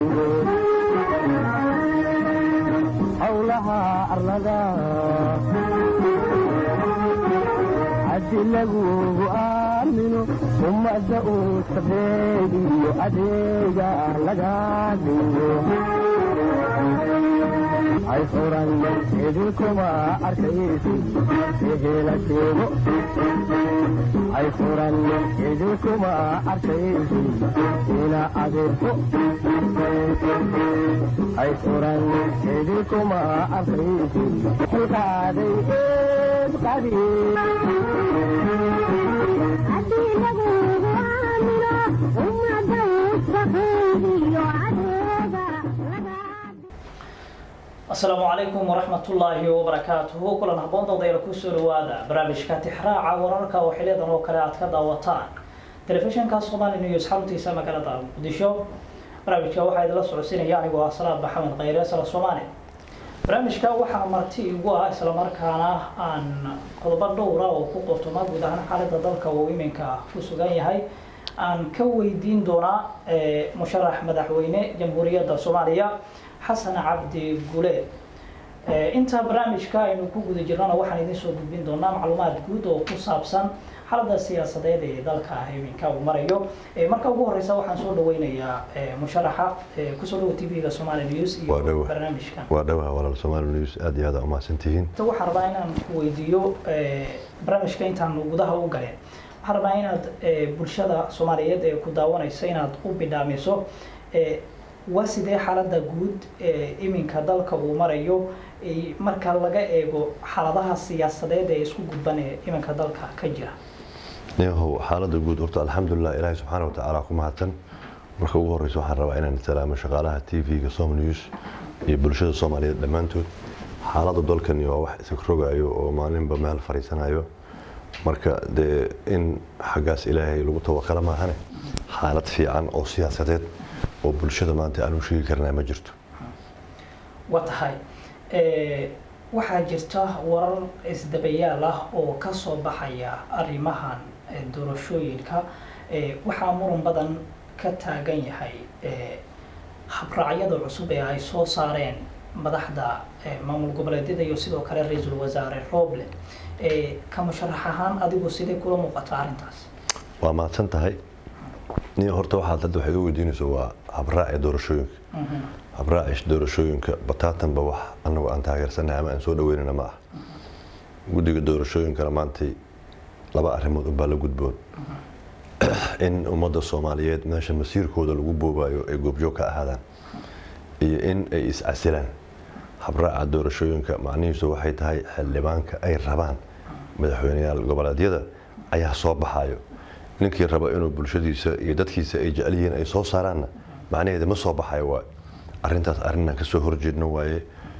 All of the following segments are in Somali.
hawlaha arlada adilagu aamino umada uu sabeeyo adeega laga dhigo ay furan idinkuma arkaysi ehela sheego ay furan idinkuma arkaysi ila adeerko ay furan idinkuma arkaysi xilqaaday qadi adilagu aamino umada uu sabeeyo adeega السلام عليكم ورحمة الله وبركاته. كلنا هبون ضير كسر وهذا برامج كاتحراع ورركا وحليدا وكلات كذا وطان تلفزيون كاصومالي نيوز حرمتي سما كذا ديشو برامج كواحد لا سعسين يعني وصلاة محمد غير سلا الصومالي برامج كواحد مرتي وها سلا مركانا عن قلب الدورة وقوة ما جود عن حالة ذلك ويمينك فسوجي هاي عن كوي دين دونا مشرح مدحوينه جمهورية الصومالية حسن عبدي قولي انت برامجك انو ku guda jirnaa waxaan idin soo gudbin doonaa macluumaad guud oo ku saabsan xaaladda siyaasadeed ee dalka haweenka uu marayo marka ugu horeysa waxaan soo dhaweynayaa musharaxa ku soo dhaw TV-ga Somali News iyo barnaamijka waa dhawaha walaal Somali News aad iyo aad u mahadsantihiin waxaan rabaa inaan ku weydiiyo barnaamijka intaan gudaha u galeen waxaan rabaa inaad bulshada Soomaaliyeed ee ku daawanaysa inaad u bidhaamiso وسيدة حالة جود إمين كذلك ومريو مركز لجأ إيجو حالتها السياسة ده يسكو جود بني إمين كذلك كجرا. هو حالة جود قلت الحمد لله إلهي سبحانه وتعالى كم هاتن مركوه الرئيس وحنا ربعنا نتكلم شغالها تي في كصوم نيوز يبلشوا الصومالية دمانتو حالة دول كان يو واحد سكروجا يو ومالين بمال فريسنا يو مركز ده إن حجاس إلهي لو توكل ما هنا حالة في عن أو سياسات وبالشدة ما أنت أنا وشيء كرنا ما جرت. وتهاي waxaa jirta warar isdabayaal ah oo ka soo baxaya arrimahan doorashooyinka waxaa muran badan ka taagan yahay habraacyada cusub ee ay soo saareen madaxda maamul goboleedyada iyo sidoo kale ra'iisul wasaare Roble ka musharax ahaan adigu sidee kula muuqata arrintaas waa maadsan tahay نيا هرتو حالة ده حيجوا يديني سوا عبراء دورشوينك عبراء إيش دورشوينك بتاعتن بوح أنا وأنت هاجر سنة عم أنسود ويننا معه ودي دورشوينك لما أنت لبا أرمود بالو جود بود إن أمضى الصوماليات ماشي مسير كود الجوبو بايو الجوب جوكا هذا إن إيس أسلان عبراء دورشوينك معني سوا حيت هاي حلبانك أي ربان مدحوني الجبلات يدا أي صوب حايو ninkii raba inuu bulshadiisa iyo dadkiisa ay jecel yihiin ay soo saaraan macnaheedu ma soo baxayo waa arintaas arinna ka soo horjeedno waaye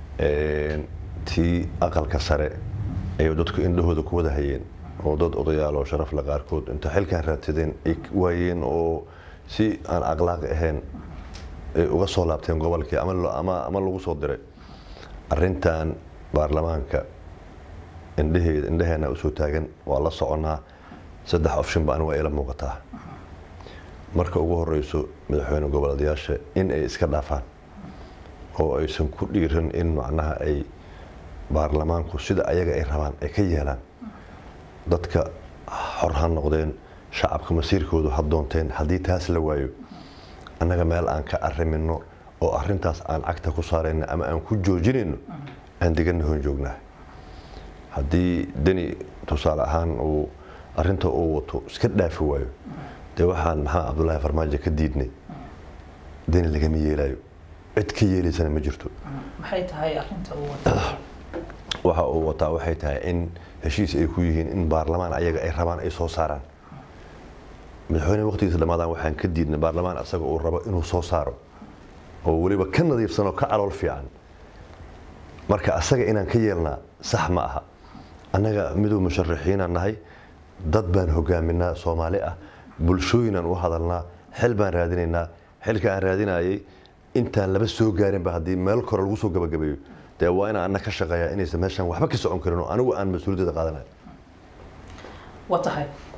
tii aqalka sare ay dadku indhahooda ku wada hayeen oo dad odayaal oo sharaf la qaarkood inta xilkan raadsadeen ay waayeen oo si aan aqlaaq ahayn ay uga soo laabteen gobolkii ama lagu soo diray arintan baarlamaanka indhaheena u soo taagan waa la soconaa saddex option baan waa ila muuqataa marka ugu horeyso madaxweyne goboleedyasha in ay iska dhaafaan oo aysan ku dhiiran in macnaha ay baarlamaanku sida ayaga ay rabaan ay ka yeelaan dadka xor ha noqdeen shacabka masiirkoodu ha doonteen haddii taas la waayo annaga meel aan ka arrimino oo arrintaas aan cagta ku saarayno ama aan ku joojinayno aan degan hoon joognaa haddii dani tusaale ahaan uu arrinta uu wato iska dhaafi waayo de waxaan maxaa Cabdullaahi Farmaajo ka diidnay dani laga yeelayo cid ka yeelaysana ma jirto maxay tahay arrinta uu wato waxa uu wataa waxay tahay in heshiis ay ku yihiin in baarlamaan ayaga ay rabaan ay soo saaraan madaxweyne waqtigiisa dhamaadaan waxaan ka diidnay baarlamaan asaga uu rabo inuu soo saaro oo waliba ka nadiifsan oo ka calool fiican marka asaga inaan ka yeelnaa sax ma aha annaga midoo musharaxiin aan nahay dad baan hogaaminaa Soomaali ah bulshooyinan u hadalnaa xil baan raadinaynaa xilka aan raadinayay intaan laba soo gaarin ba hadii meel kor lagu soo gabagabeeyo de waa in aan ka shaqeeyaa inaysan meeshan waxba ka socon karin oo anigu aan mas'uuliyadda qaadanayo watahay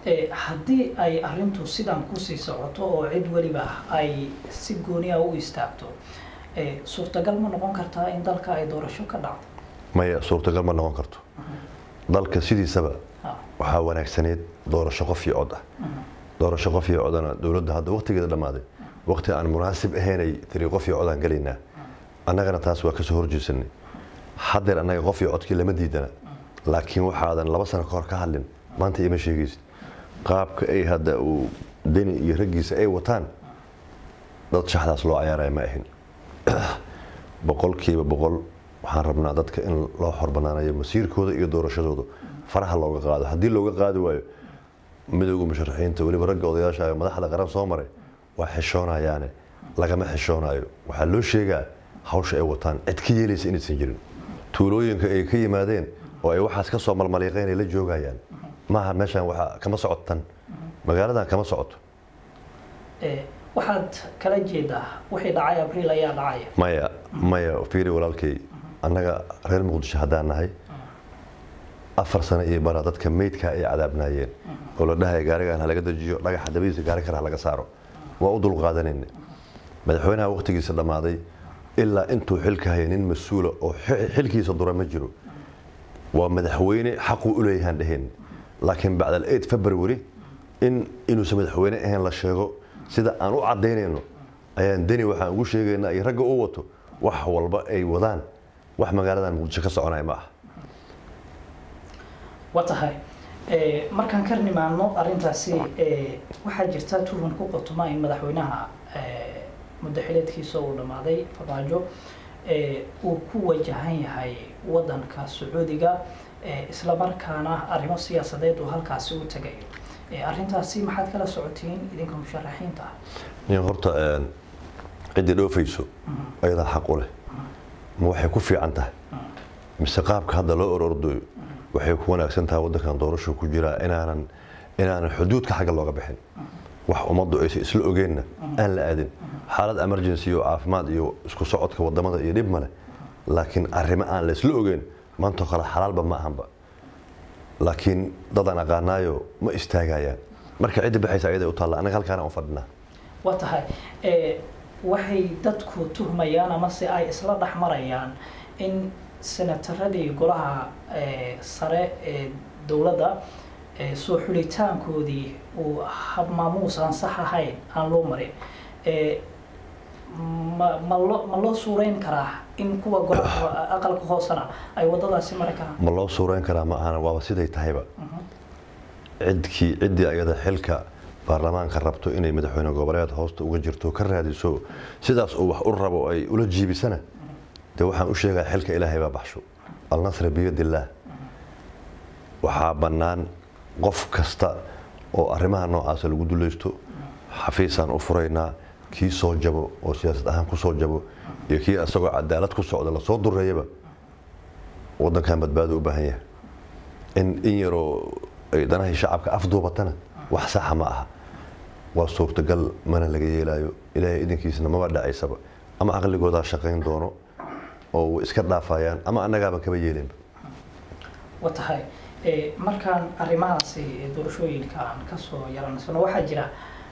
haddii ay arrintu sidan kusii socoto oo cid weliba ay si gooni ah u istaagto suurtagal ma noqon kartaa in dalka ay doorasho ka dhacdo maya suurtagal ma noqon karto dalka sidiisaba waxaa wanaagsaneed doorasho qof iyo cod ah doorasho qof iyo codana dowladda hadda waqtigeeda dhamaaday waqti aan munaasib ahaynay tiri qof iyo codaan galaynaa annagana taas waa kasoo horjeesanay haddeer annaga qof iyo codkii lama diidana laakiin waxaadan 2 sano ka hor ka hadlin maanta ima sheegaysid qaabka ay hadda uu deni iyo raggiisa ay wataan dad shaxdaas loo ciyaaray ma ahin boqolkiiba boqol waxaan rabnaa dadka in loo xorbanaanayo masiirkooda iyo doorashadooda faraha looga qaado haddii looga qaadi waayo midowga musharaxiinta weliba ragga odayaasha madaxda qaran soo maray waa xishoonayaane lagama xishoonayo waxaa loo sheegaa hawsha ay wataan cid ka yeelaysa inaysan jirin tuulooyinka ay ka yimaadeen oo ay waxaas ka soo malmaliiqeen ay la joogayaan maaha meeshaan waxa kama socotan magaaladan kama socoto waxaad kala jeedaa wixii dhacay abriil ayaa dhacaya maya fiiri walaalkay annaga reer muqdisho haddaan nahay 4 sano iyo bara dadka meydka ay cadaabnaayeen oo la dhahay gaarigan ha laga dajiyo dhagaxa dabiisa gaari kara laga saaro waa u dul qaadanayna madaxweynaha waqtigiisa dhamaaday ilaa intuu xilka hayay nin mas'uul oo xilkiisa dura ma jiro waa madaxweyne xaq u leeyahay dhaheen laakiin bacda 8 February inuu madaxweyne ahaan la sheego sida aan u cadeynayno ayaan deni waxaan ugu sheegaynaa ay ragga u wato wax walba ay wadaan wax magaaladan muqdisho ka soconay ma aha watahay markaan ka nimaano arintaasi waxaa jirta tuuban ku qotoma in madaxweynaha muddaxileedkiisa uu dhamaaday farmaajo uu ku wajahan yahay wadanka Sacuudiga isla markaana arrimo siyaasadeed oo halkaasi u tagayo arrintaasi maxaad kala socotiin idinka musharaxiinta horta cidii dhoofayso ayada xaq u leh ma waxay ku fiican tahay mise qaabka hadda loo orordayo waxay ku wanaagsan tahay wadankan doorasho ku jira inaanan xuduudka xagga looga bixin wax ummaddu ay isla ogeynna aan la aadin xaalad emergency iyo caafimaad iyo isku socodka wadamada iyo dhib male laakiin arrimo aan la isla ogeyn maanta kala xalaalba ma ahanba laakiin dadaan aqaanaayo ma istaagayaan marka cid bixaysa ayada u taala anaga halkaan aan fadhinaa watahay waxay dadku tuhmayaan ama si ay isla dhaxmarayaan in senataradii golaha sare ee dawladda soo xulitaankoodii uu hab maamuus aan sax ahayn aan loo marin ma loo suureyn karaa in kuwa golaha aqalka hoosana ay wadadaasi mari karaan ma loo suureyn karaa ma ahana waaba siday tahayba ciddii ayada xilka baarlamaanka rabto inay madaxweyne goboleed hoosta uga jirto ka raadiso sidaas uu wax u rabo ay ula jiibisana de waxaan u sheegaa xilka ilaahay baa baxsho al-nasr biyadillah waxaa bannaan qof kasta oo arrimaha noocaas lagu dulaysto xafiisaan u furaynaa kii soo jabo oo siyaasad ahaan ku soo jabo iyo kii asagoo cadaalad ku socda la soo dureeyaba wadankan badbaado u baahan yahay in yaroo ay danahay shacabka afduubatana wax sax ma aha waa suurtagal mana laga yeelayo ilaahay idinkiisna maba dhacaysaba ama aqligooda shaqayn doono oo iska dhaafayaan ama annagaaba kaba yeelinba watahay markaan arrimahaasi doorashooyinka aan ka soo yaranaysano waxaa jira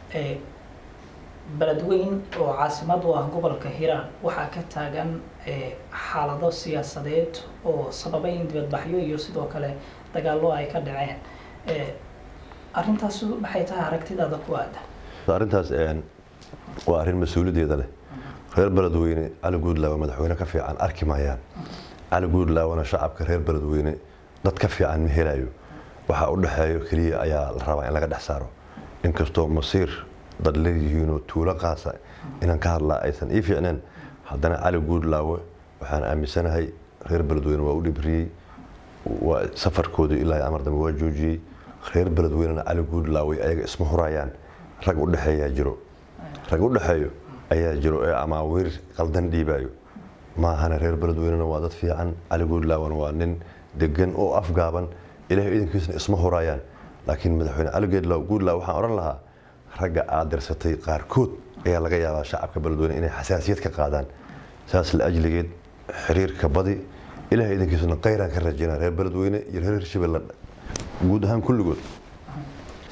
beledweyn oo caasimad u ah gobolka Hiiraan waxaa ka taagan xaalado siyaasadeed oo sababay in dibadbaxyo iyo sidoo kale dagaallo ay ka dhaceen arrintaas maxay tahay aragtidaada ku aada arrintaas waa arrin mas'uuliyadeeda leh reer beledweyne cali guudlaawe madaxweyne ka fiican arki maayaan cali guudlaawena shacabka reer beledweyne dad ka fiican ma helayo waxa u dhaxeeyo kaliya ayaa la rabaa in laga dhex saaro inkastoo masiir dad leeyihiin oo tuulo qaasa inaan ka hadlaa aysan ii fiicneen haddana cali guudlaawe waxaan aaminsanahay reer beledweyne waa u dhibriyey waa safarkooda ilaa amar dambe waa joojiyey reer beledweynena cali guudlaawe ayaga isma hurayaan rag u dhaxeeyo ayaa jiro ee amaawiir qaldan dhiibayo maahana reer beledweynena waa dad fiican cali guudlaawena waa nin degan oo afgaaban ilaahay idinkiisna isma hurayaan laakiin madaxweyne cali guudlaawe waxaan odhan lahaa ragga aad dirsatay qaarkood ayaa laga yaabaa shacabka beledweyne inay xasaasiyad ka qaadaan saas la ajligeed xiriirka badi ilaahay idinkiisna qayraan ka rajaynaa reer beledweyne iyo reer hirshabelle guud ahaan kulligood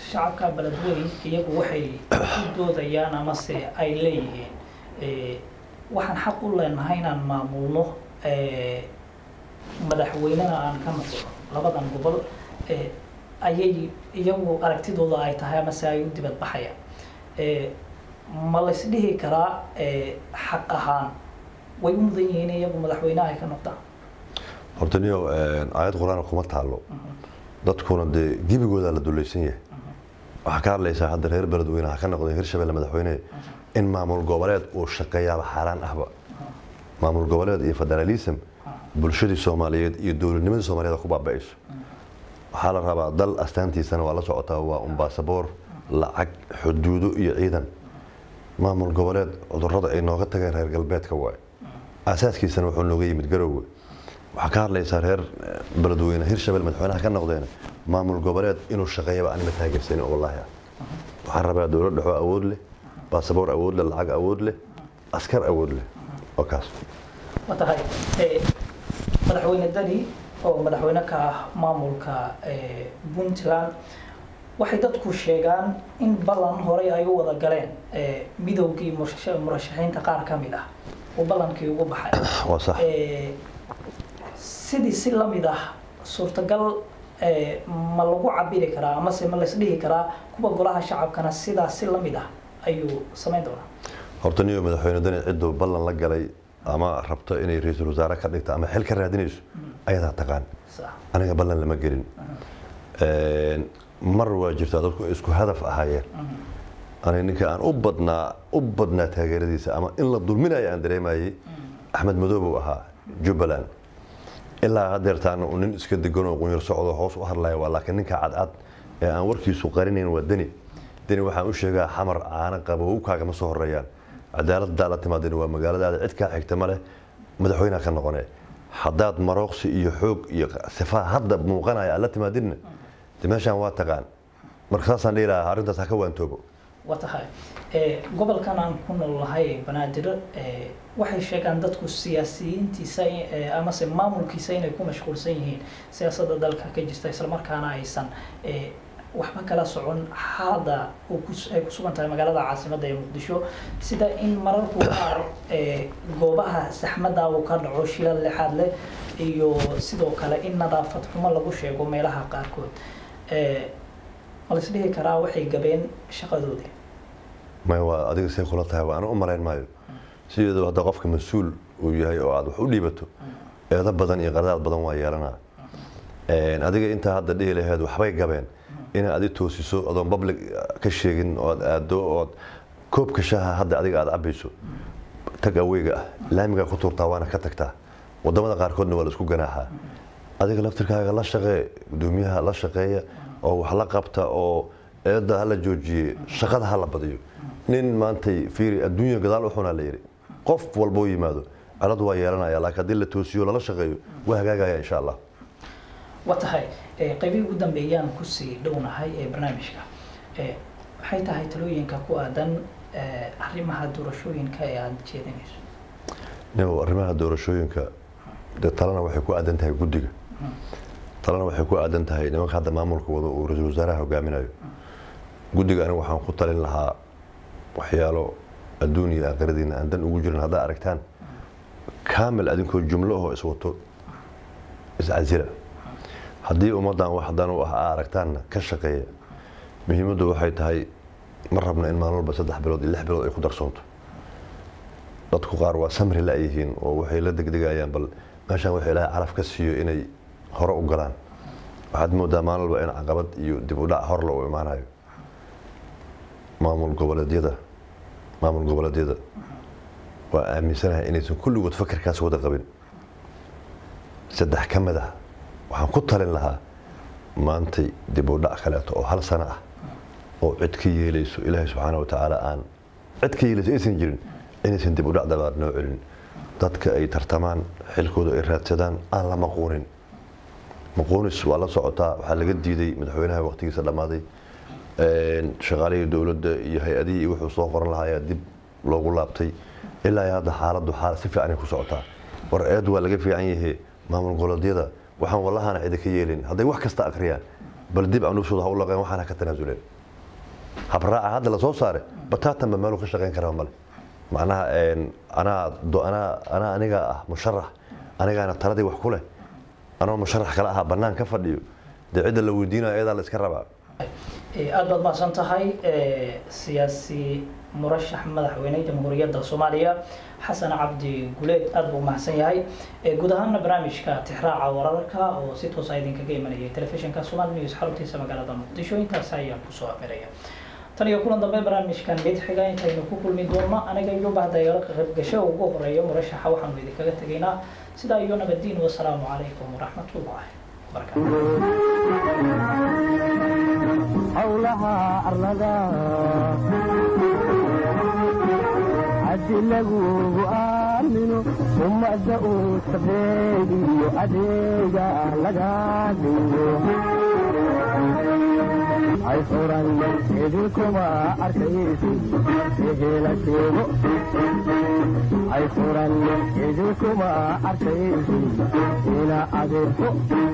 shacabka beledweyn iyagu waxay ku doodayaan ama se ay leeyihiin waxaan xaq u leenahay inaan maamulno madaxweynena aan ka noqdo labadan gobol ayay iyagu aragtidooda ay tahay ama se ay u dibad baxayaan ma la isdhihi karaa xaq ahaan way u mudan yihiin iyagu madaxweynaha ay ka noqdaan horta niyo aayad quraan kuma taalo dadkuna dee gibigooda la dulaysan yahay waxaa ka hadlaysaa hadda reer beledweyne ha ka noqday hirshabelle madaxweyne in maamul goboleed uu shaqeeyaaba xaaraan ahba maamul goboleed iyo federalism bulshadii Soomaaliyeed iyo dowladnimadii Soomaaliyeed ku baaba'ayso waxaa la rabaa dal astaantiisana waa la socotaa waa baasaboor lacag xuduudo iyo ciidan maamul goboleed cudurrada ay nooga tageen reer galbeedka waay asaaskiisana wuxuu nooga yimid Garowe waxaa ka hadlaysaa reer beledweyne hirshabelle madaxweynaha ka noqdeen maamul goboleed inuu shaqeeyaba aan taageersan wallahi waxaan rabaa dowlad dhaxo awood leh baasaboor awood leh lacag awood leh askar awood leh wakaas watahay madaxweyne dani oo madaxweyne ka ah maamulka Puntland waxay dadku sheegaan in ballan hore ay u wada galeen midowgii murashaxiinta qaar ka mid ah oo ballankii ugu baxay waa sax sidii si lamid ah suurtagal ma lagu cabiri karaa ama se ma la isdhihi karaa kuwa golaha shacabkana sidaas si lamid ah ayuu samayn doonaa horta niyo madaxweyne dani ciduu ballan la galay ama rabto inay ra'iisul wasaare ka dhigto ama xil ka raadinayso ayadaa taqaan aniga ballan lama gelin mar waa jirtaa dadku isku hadaf ahaayeen aniga ninka aan u badnaa taageeradiisa ama in la dulminayo aan dareemayay Axmed Madoobe ahaa Jubbaland ilaa hadeertaan uu nin iska degan oo qunyar socdo hoos u hadlayo waa laakiin ninka cad ee aan warkiisu qarinayn waa dani waxaan u sheegaa xamar caana qabow kaaga ma soo horeeyaan cadaaladda la timaadeen waa magaalada cid ka xigta ma leh madaxweynaha ka noqonay haddaad marooqsi iyo xoog iyo sifaa hadda muuqanaya la timaadeen meeshaan waa taqaan marka saasaan dheeraa arrintaas ha ka waantoobo watahay gobolkan aan ku noolahay banaadir waxay sheegaan dadku siyaasiyiintiisa ama se maamulkiisa inay ku mashquulsan yihiin siyaasadda dalka ka jirta isla markaana aysan waxba kala socon xaalada ay ku sugan tahay magaalada caasimadda ee Muqdisho sida in mararku qaar goobaha saxmadda uu ka dhaco shilal lixaad leh iyo sidoo kale in nadaafad xumo lagu sheego meelaha qaarkood ma la isdhihi karaa waxay gabeen shaqadoodii ma waa adiga say kula tahay waan u maleyn maayo sidoo hadda qofka mas'uul uu yahay oo aad wax u dhiibato eeda badan iyo qaradaad badan waa yeelanaa adiga inta hadda dhihi lahayd waxbay gabeen in aad toosiso adoon public ka sheegin oo aad koobka shaha hadda adiga aad cabayso tag awayga laamiga ku turtaa waana ka tagtaa wadamada qaarkoodna waa la isku ganaaxaa adiga laftirkaaga la shaqee gudoomiyaha la shaqeeya oo wax la qabta oo eeda hala joojiye shaqada hala badiyo nin maantay fiiri adduunyo gadaal u xunaa la yiri qof walbo yimaado alad waa yeelanaya laakiin hadii la toosiyo la shaqeeyo waa hagaagaya insha Allah watahay qaybii ugu dambeeyaan ku sii dhownahay barnaamijka waxay tahay talooyinka ku aadan arrimaha doorashooyinka ee aad jeedinayso arrimaha doorashooyinka talana waxay ku aadan tahay guddiga talana waxay ku aadan tahay nimanka hadda maamulka wada oo ra'iisul wasaaraha hogaaminayo guddiga aniga waxaan ku talin lahaa waxyaalo adduun iyo aakhiradiina aan dan ugu jirin hadda aragtaan kaamil adinkoo jumlo oo iswato iscasira haddii ummadan wax dan u ah aragtaan ka shaqeeya muhiimaddu waxay tahay ma rabna in maalin walba 3 bilood iyo 6 bilood ay ku darsoonto dadku qaar waa samri la yihiin oo waxay la degdegayaan bal meeshaan waxay ilaahay calaf ka siiyo inay hore u galaan waxaad moodaa maalin walba in caqabad iyo dib u dhac hor loo imaanayo maamul goboleedyada waa aaminsanahay inaysan kulligood fakarkaas wada qabin 3 ka mid ah waxaan ku talin lahaa maantay dib u dhac kaleeto oo hal sano ah oo cid ka yeelayso ilaahay subxaanahu wa tacaala aan cid ka yeelayso aysan jirin inaysan dib u dhac dabaad noo celin dadka ay tartamaan xilkooda ay raadsadaan aan la maquunis waa la socotaa waxaa laga diiday madaxweynaha waqtigiisa dhammaaday shaqaalihii dowladda iyo hay-adihii wuxuu soo qoran lahaa ayaa dib loogu laabtay ilaa hadda xaaladdu si fiican ay ku socotaa war eed waa laga fiican yahay maamul goboleedyada waxaan wallahana cid ka yeelin hadday wax kasta akhriyaan bal dib aan u soo hawlaqeen waxaan ka tanaasuleen habraaca hadda la soo saaray bataatan ba meel ka shaqeyn karaa male macnaha ana aniga ah musharax anigaana taladii wax ku leh anoo musharax kala ah banaan ka fadhiyo de cid la weydiinayo ayada la iska rabaa aad baad mahadsan tahay siyaasi murashax madaxweyne jamhuuriyadda Soomaaliya Xasan Cabdi Guleed aad buu mahadsan yahay guud ahaan barnaamijka tixraaca wararka oo si toos ah idinkaga imanaya telefishinka Somali News xaruntiisa magaalada Muqdisho intaas ayaan ku soo amiraya tan iyo kulan dambe barnaamijkan mid xiga intaynu ku kulmi doono aniga iyo bahdayaal qayb gasho ugu horeeyo murashaxa waxaan idinkaga tageynaa sida iyo nabadiin wa salaamu calaykum wa rahmatullahi wa barakatuh hawlaha arlada hadii lagu aamino ummadda uu sabeeyo adeega laga dhigo ay furan idinkuma arkaysid ehela sheego ay furan idinkuma arkaysid ila adeegto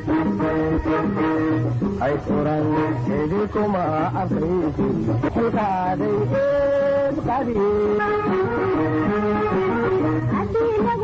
ay furan idinkuma arkaysid xilkaaday eed qadi